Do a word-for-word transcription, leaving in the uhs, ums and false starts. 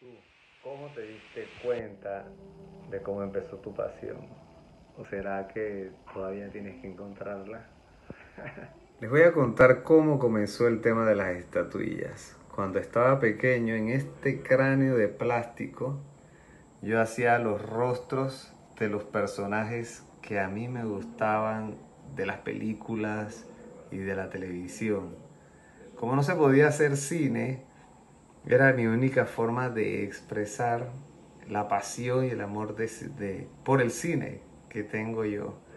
¿Tú cómo te diste cuenta de cómo empezó tu pasión? ¿O será que todavía tienes que encontrarla? Les voy a contar cómo comenzó el tema de las estatuillas. Cuando estaba pequeño, en este cráneo de plástico, yo hacía los rostros de los personajes que a mí me gustaban de las películas y de la televisión. Como no se podía hacer cine, era mi única forma de expresar la pasión y el amor de, de- por el cine que tengo yo.